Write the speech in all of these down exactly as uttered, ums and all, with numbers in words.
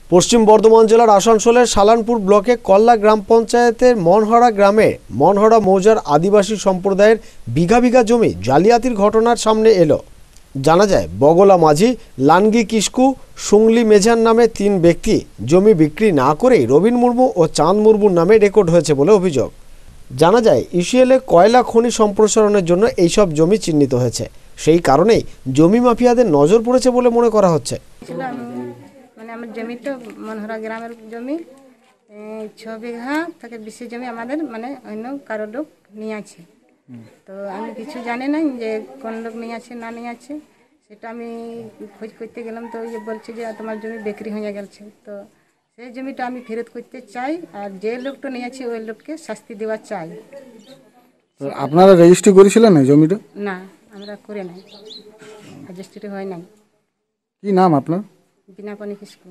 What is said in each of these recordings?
পশ্চিম বর্ধমান জেলার আসানসোলের সালানপুর ব্লকে কল্লা গ্রাম পঞ্চায়েতের মনহরা গ্রামে মনহরা মৌজার আদিবাসী সম্প্রদায়ের বিঘা বিঘা জমি জালিয়াতির ঘটনার সামনে এলো। জানা যায় বগলা মাঝি, লানগি কিস্কু, সুংলি মেঝান নামে তিন ব্যক্তি জমি বিক্রি না করেই রবিন মুর্মু ও চাঁদ মুর্মুর নামে রেকর্ড হয়েছে বলে অভিযোগ। জানা যায় ইউসিএলে কয়লা খনি সম্প্রসারণের জন্য এইসব জমি চিহ্নিত হয়েছে, সেই কারণেই জমি মাফিয়াদের নজর পড়েছে বলে মনে করা হচ্ছে। মানে আমার জমি তো মনহরা গ্রামের জমি ছ বিঘা থেকে বেশি জমি আমাদের মানে অন্য কারো লোক নিয়ে আছে। তো আমি কিছু জানি না যে কোন লোক নিয়ে আছে না নিয়ে আছে, সেটা আমি খোঁজ করতে গেলাম। তো ইয়ে বলছে যে তোমার জমি বিক্রি হয়ে গেছে। তো সেই জমিটা আমি ফেরত করতে চাই, আর যে লোকটা নিয়ে আছে ওই লোককে শাস্তি দেওয়া চাই। আপনারা রেজিস্ট্রি করেছিলেন না জমিটা? না, আমরা করে নাই, রেজিস্ট্রি হয় নাই। কি নাম আপনার? বিনা পানি কিস্কু।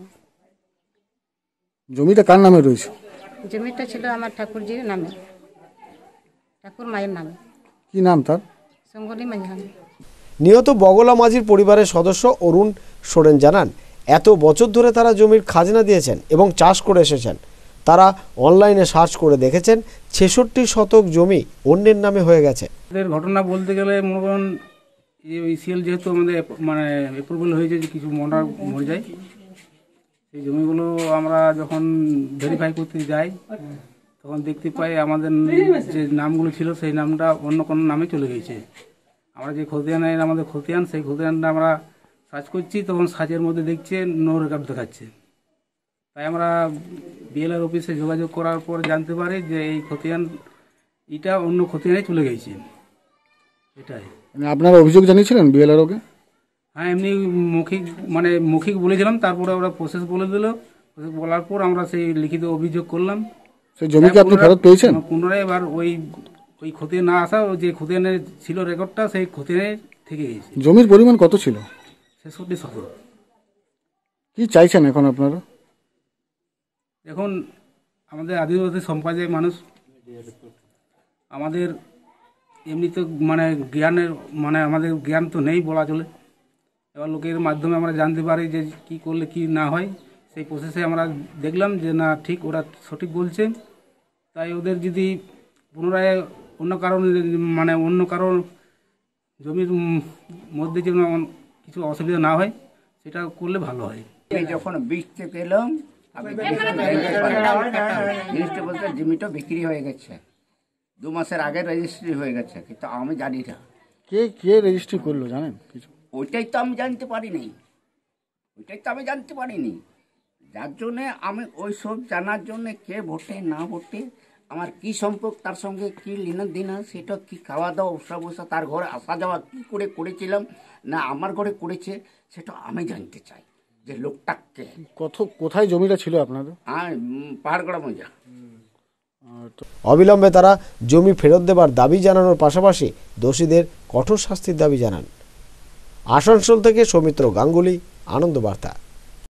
জমিটা কার নামে রয়েছে? জমিটা ছিল আমার ঠাকুরজির নামে, ঠাকুর মায়ের নামে। কি নাম তার? সঙ্গলি মাঝান। নিহত বগলা মাঝির পরিবারের সদস্য অরুণ সোরেন জানান, এত বছর ধরে তারা জমির খাজনা দিয়েছেন এবং চাষ করে এসেছেন। তারা অনলাইনে সার্চ করে দেখেছেন ছেষট্টি শতক জমি অন্যের নামে হয়ে গেছে। এদের ঘটনা বলতে গেলে মনে করেন ইসিএল যেহেতু আমাদের মানে অ্যাপ্রুভাল হয়েছে যে কিছু মনার মরে যায়, সেই জমিগুলো আমরা যখন ভেরিফাই করতে যাই তখন দেখতে পাই আমাদের যে নামগুলো ছিল সেই নামটা অন্য কোনো নামে চলে গেছে। আমরা যে খতিয়ানের আমাদের খতিয়ান, সেই খতিয়ানটা আমরা সার্চ করছি, তখন সার্চের মধ্যে দেখছে নো রেকর্ড দেখাচ্ছে। তাই আমরা বিএলআর অফিসে যোগাযোগ করার পর জানতে পারি যে এই খতিয়ান এটা অন্য খতিয়ানে চলে গেছে। এটাই আপনারা অভিযোগ জানিয়েছিলেন বিএলআর ওকে? হ্যাঁ, এমনি মৌখিক মানে মৌখিক বলেছিলাম, তারপরে ওরা প্রসেস বলে দিল। প্রসেস বলার পর আমরা সেই লিখিত অভিযোগ করলাম। সেই জমি কি আপনি ফেরত পেয়েছেন? পুনরায় এবার ওই ওই খতিয়ান না আসা, যে খতিয়ানে ছিল রেকর্ডটা সেই খতিয়ানে থেকে গেছে। জমির পরিমাণ কত ছিল? ছেষট্টি শতক। কি চাইছেন এখন আপনারা? এখন আমাদের আদিবাসী সম্প্রদায়ের মানুষ, আমাদের এমনি তো মানে জ্ঞানের মানে আমাদের জ্ঞান তো নেই বলা চলে। এবার লোকের মাধ্যমে আমরা জানতে পারি যে কি করলে কি না হয়। সেই প্রসেসে আমরা দেখলাম যে না, ঠিক ওরা সঠিক বলছে। তাই ওদের যদি পুনরায় অন্য কারণ মানে অন্য কারণ জমির মধ্যে যেন কিছু অসুবিধা না হয় সেটা করলে ভালো হয়। যখন বীজতে পেলাম জিনিসটা বলতে জমিটা বিক্রি হয়ে গেছে, দু মাসের আগে রেজিস্ট্রি হয়ে গেছে, কিন্তু আমি জানি না। কে কে রেজিস্ট্রি করলো জানেন কিছু? ওইটাই তো আমি জানতে পারিনি, ওইটাই তো আমি জানতে পারিনি। যার জন্যে আমি ওই সব জানার জন্যে কে ভোটে না ভোটে, আমার কি সম্পর্ক, তার সঙ্গে কি লেনার দিন, সেটা কি খাওয়া দাওয়া উষা বসা, তার ঘরে আসা যাওয়া কী করে করেছিলাম না আমার ঘরে করেছে, সেটা আমি জানতে চাই যে লোকটাকে। কত কোথায় জমিটা ছিল আপনাদের? আর পাহাড়গড়া মজা। অবিলম্বে তারা জমি ফেরত দেবার দাবি জানানোর পাশাপাশি দোষীদের কঠোর শাস্তির দাবি জানান। আসানসোল থেকে সৌমিত্র গাঙ্গুলি, আনন্দ বার্তা।